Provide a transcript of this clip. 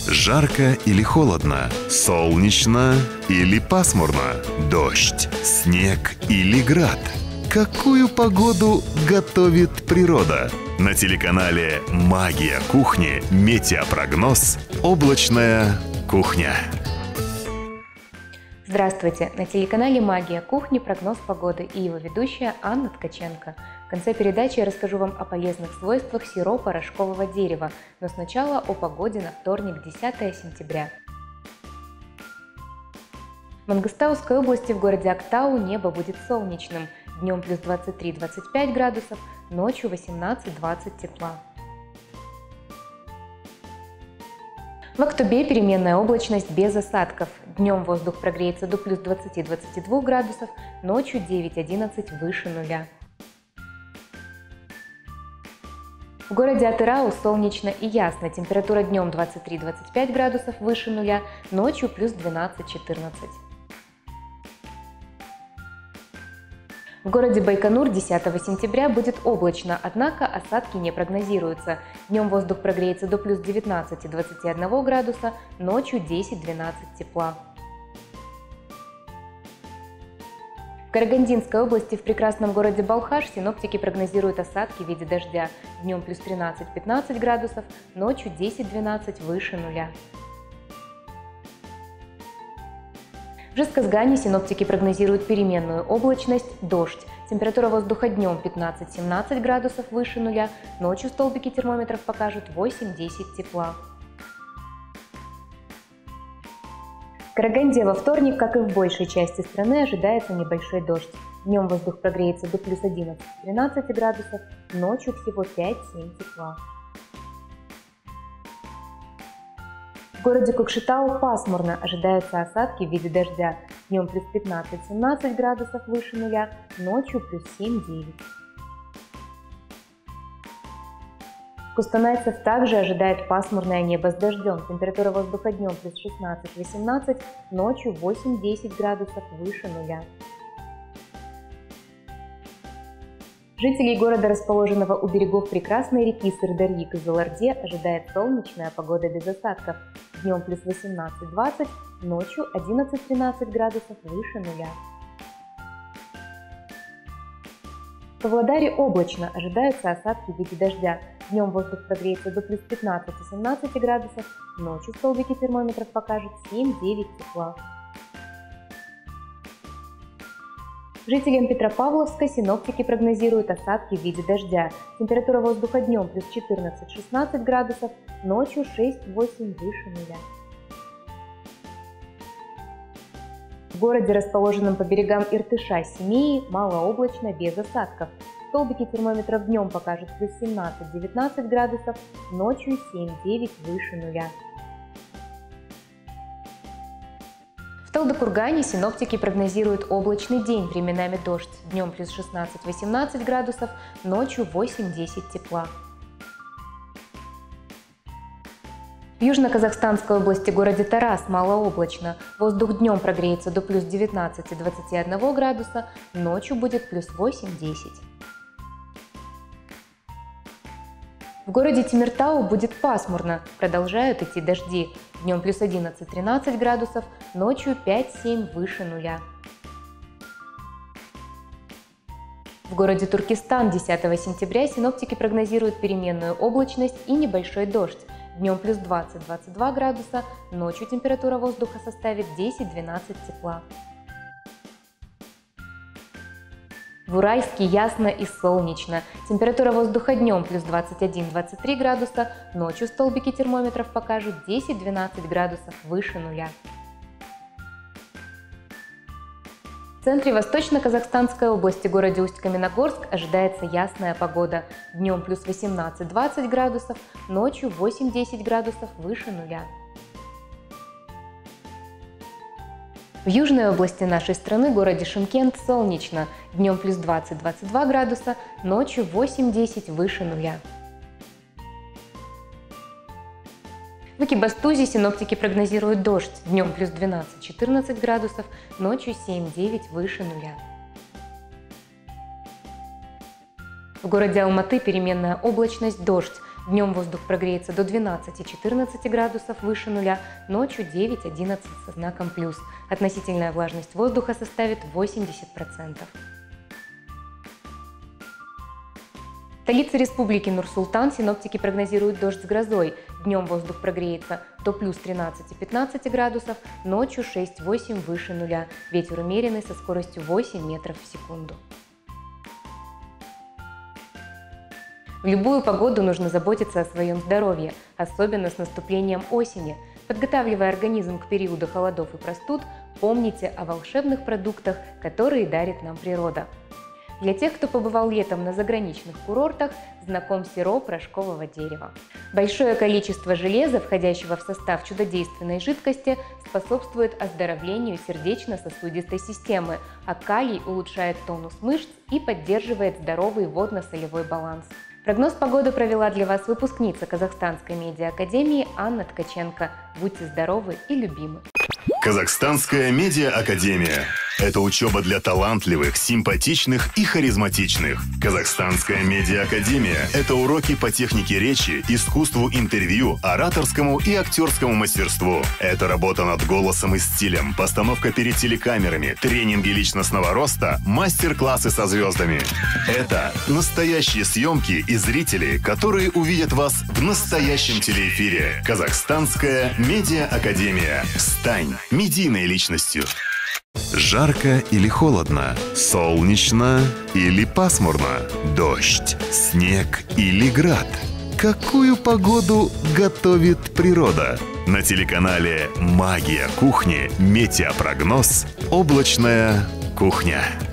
Жарко или холодно? Солнечно или пасмурно? Дождь, снег или град? Какую погоду готовит природа? На телеканале «Магия кухни» метеопрогноз «Облачная кухня». Здравствуйте! На телеканале «Магия кухни» прогноз погоды и его ведущая Анна Ткаченко. В конце передачи я расскажу вам о полезных свойствах сиропа рожкового дерева, но сначала о погоде на вторник, 10 сентября. В Мангостауской области в городе Актау небо будет солнечным, днем плюс 23-25 градусов, ночью 18-20 тепла. В Актобе переменная облачность без осадков. Днем воздух прогреется до плюс 20-22 градусов, ночью 9-11 выше нуля. В городе Атырау солнечно и ясно. Температура днем 23-25 градусов выше нуля, ночью плюс 12-14. В городе Байконур 10 сентября будет облачно, однако осадки не прогнозируются. Днем воздух прогреется до плюс 19-21 градуса, ночью 10-12 тепла. В Карагандинской области в прекрасном городе Балхаш синоптики прогнозируют осадки в виде дождя. Днем плюс 13-15 градусов, ночью 10-12 выше нуля. В Жезказгане синоптики прогнозируют переменную облачность, дождь. Температура воздуха днем 15-17 градусов выше нуля, ночью столбики термометров покажут 8-10 тепла. В Караганде во вторник, как и в большей части страны, ожидается небольшой дождь. Днем воздух прогреется до плюс 11-13 градусов, ночью всего 5-7 тепла. В городе Кокшетау пасмурно, ожидаются осадки в виде дождя. Днем плюс 15-17 градусов выше нуля, ночью плюс 7-9. Кустанайцев также ожидает пасмурное небо с дождем. Температура воздуха днем плюс 16-18, ночью 8-10 градусов выше нуля. Жителей города, расположенного у берегов прекрасной реки Сырдарьи Кызылорде, ожидает солнечная погода без осадков. Днем плюс 18-20, ночью 11-13 градусов выше нуля. В Павлодаре облачно, ожидаются осадки в виде дождя. Днем воздух прогреется до плюс 15-17 градусов, ночью столбики термометров покажут 7-9 тепла. Жителям Петропавловска синоптики прогнозируют осадки в виде дождя. Температура воздуха днем плюс 14-16 градусов, ночью 6-8 выше нуля. В городе, расположенном по берегам Иртыша, Семеи, малооблачно без осадков. Столбики термометров днем покажут плюс 17-19 градусов, ночью 7-9 выше нуля. В Талдыкургане синоптики прогнозируют облачный день, временами дождь. Днем плюс 16-18 градусов, ночью 8-10 тепла. В Южно-Казахстанской области городе Тарас малооблачно. Воздух днем прогреется до плюс 19-21 градуса, ночью будет плюс 8-10. В городе Темиртау будет пасмурно, продолжают идти дожди. Днем плюс 11-13 градусов, ночью 5-7 выше нуля. В городе Туркестан 10 сентября синоптики прогнозируют переменную облачность и небольшой дождь. Днем плюс 20-22 градуса, ночью температура воздуха составит 10-12 тепла. В Уральске ясно и солнечно. Температура воздуха днем плюс 21-23 градуса, ночью столбики термометров покажут 10-12 градусов выше нуля. В центре Восточно-Казахстанской области, городе Усть-Каменогорск, ожидается ясная погода. Днем плюс 18-20 градусов, ночью 8-10 градусов выше нуля. В южной области нашей страны, городе Шымкент, солнечно. Днем плюс 20-22 градуса, ночью 8-10 выше нуля. В Экибастузе синоптики прогнозируют дождь. Днем плюс 12-14 градусов, ночью 7-9 выше нуля. В городе Алматы переменная облачность, дождь. Днем воздух прогреется до 12-14 градусов выше нуля, ночью 9-11 со знаком плюс. Относительная влажность воздуха составит 80%. В столице республики Нур-Султан синоптики прогнозируют дождь с грозой. Днем воздух прогреется до плюс 13-15 градусов, ночью 6-8 выше нуля. Ветер умеренный со скоростью 8 метров в секунду. В любую погоду нужно заботиться о своем здоровье, особенно с наступлением осени. Подготавливая организм к периоду холодов и простуд, помните о волшебных продуктах, которые дарит нам природа. Для тех, кто побывал летом на заграничных курортах, знаком сироп рожкового дерева. Большое количество железа, входящего в состав чудодейственной жидкости, способствует оздоровлению сердечно-сосудистой системы, а калий улучшает тонус мышц и поддерживает здоровый водно-солевой баланс. Прогноз погоды провела для вас выпускница Казахстанской медиа-академии Анна Ткаченко. Будьте здоровы и любимы! Казахстанская медиа-академия – это учеба для талантливых, симпатичных и харизматичных. Казахстанская медиа-академия – это уроки по технике речи, искусству интервью, ораторскому и актерскому мастерству. Это работа над голосом и стилем, постановка перед телекамерами, тренинги личностного роста, мастер-классы со звездами. Это настоящие съемки и зрители, которые увидят вас в настоящем телеэфире. Казахстанская медиа-академия. Стань медийной личностью. Жарко или холодно? Солнечно или пасмурно? Дождь, снег или град? Какую погоду готовит природа? На телеканале «Магия кухни» метеопрогноз «Облачная кухня».